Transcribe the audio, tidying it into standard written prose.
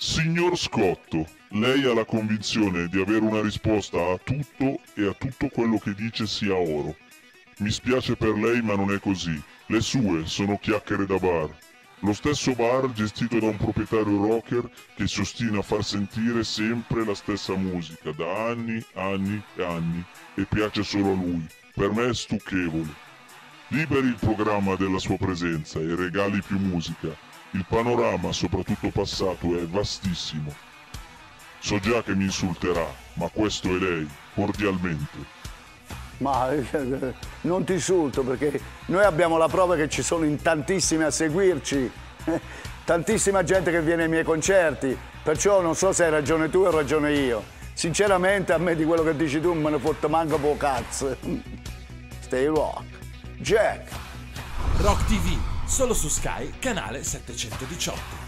Signor Scotto, lei ha la convinzione di avere una risposta a tutto e a tutto quello che dice sia oro. Mi spiace per lei, ma non è così. Le sue sono chiacchiere da bar. Lo stesso bar gestito da un proprietario rocker che si ostina a far sentire sempre la stessa musica da anni, anni e anni, e piace solo a lui. Per me è stucchevole. Liberi il programma della sua presenza e regali più musica. Il panorama, soprattutto passato, è vastissimo. So già che mi insulterà, ma questo è lei, cordialmente. Ma non ti insulto perché noi abbiamo la prova che ci sono in tantissimi a seguirci, tantissima gente che viene ai miei concerti, perciò non so se hai ragione tu o ragione io. Sinceramente a me di quello che dici tu non me ne fotte manco po' cazzo. Stay rock. Jack. Rock TV, solo su Sky, canale 718.